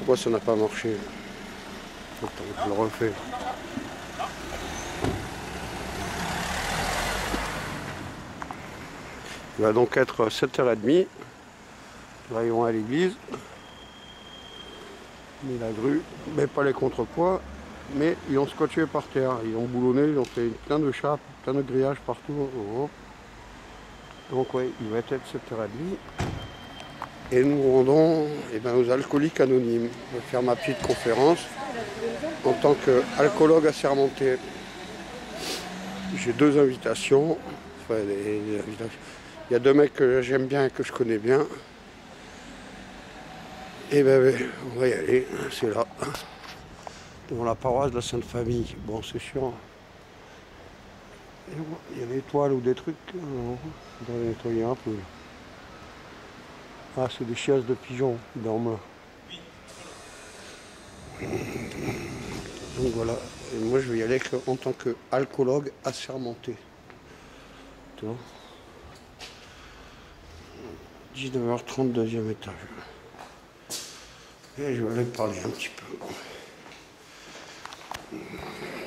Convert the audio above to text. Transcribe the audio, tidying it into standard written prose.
Pourquoi ça n'a pas marché? Attends, je le refais. Il va donc être 7h30. Là, ils vont à l'église. Mais la grue, mais pas les contrepoids, mais ils ont scotché par terre. Ils ont boulonné, ils ont fait plein de chapes, plein de grillages partout. Donc oui, il va être 7h30. Et nous rendons aux alcooliques anonymes. Je vais faire ma petite conférence en tant qu'alcoologue assermenté. J'ai deux invitations. Enfin, des invitations. Il y a deux mecs que j'aime bien et que je connais bien. Et on va y aller, c'est là, devant la paroisse de la Sainte Famille. Bon, c'est sûr. Il y a des toiles ou des trucs. On doit les nettoyer un peu. Ah, c'est des chiasses de pigeons qui dorment là. Donc voilà. Et moi, je vais y aller en tant qu'alcoologue assermenté. Tu vois, 19h30, deuxième étage. Et je vais aller parler un petit peu.